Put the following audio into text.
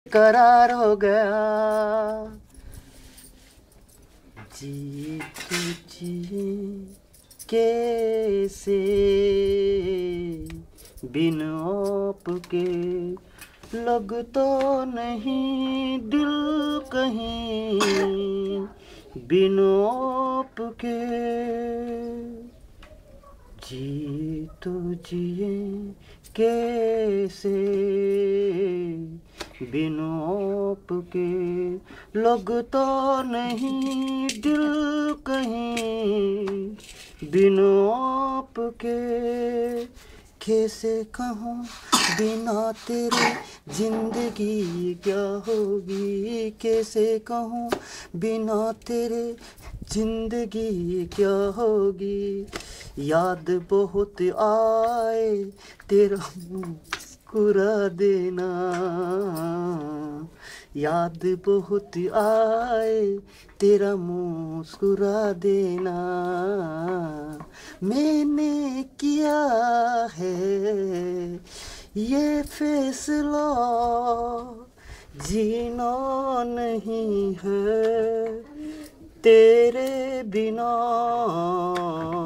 करार हो गया। जी तो जी कैसे बिन आपके, लग तो नहीं दिल कहीं बिन आपके। जी तो जिए कैसे बिन आपके, लगता नहीं दिल कहीं बिन आपके। कैसे कहूँ बिना तेरे जिंदगी क्या होगी, कैसे कहूँ बिना तेरे जिंदगी क्या होगी। याद बहुत आए तेरा मुस्कुरा देना, याद बहुत आए तेरा मुस्कुरा देना। मैंने किया है ये फैसला, जीना नहीं है तेरे बिना।